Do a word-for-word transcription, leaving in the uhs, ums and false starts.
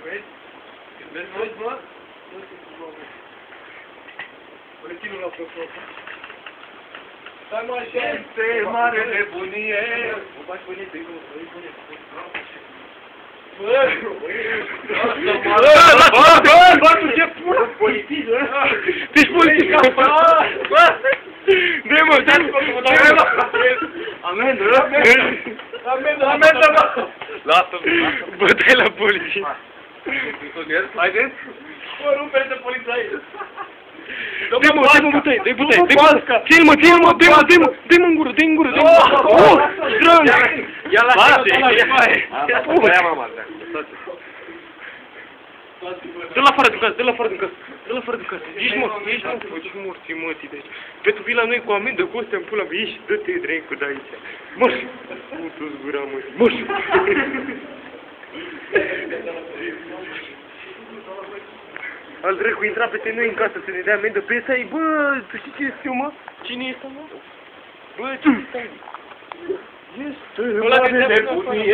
Vezi? Vezi, vezi, bă? Reținul la profesor. Stai mă așa. Este mare nebunie. Mă faci bănie, te-i bune, te-i bune. Bă, bă, bă, tu ce pula? Politic, bă? Ești politic, bă! Dă-i mă, dă-i mă, dă-i mă! Amendă, Amendă, amendă, mă! Lasă-mă, bă, dai la poliție. Haideți? Bă, rupe de polițai! Dă-i mă, dă-i mă, bătăi, dă-i bătăi, dă-i mă! Ține-l mă, ține-l mă, dă-i mă, dă-i mă, dă-i mă în gură, dă-i în gură, dă-i mă! Oh, strâng! Ia la Ia mama, dă-l afară din casă, dă-l afară din casă, dă-l afară din casă, ești mort, ești mort, ești mort, e mătii de aici. Pentru vii la noi cu amendă, cu astea în pula mea, ieși, dă-te dracu de aici. Măș! Putu-ți gura, măi, măș! Al dracu intra peste noi în casă să ne dea amendă pe ăsta, bă, tu știi ce este eu, mă? Cine este, mă? Bă, ce stai? Este mare nebunie.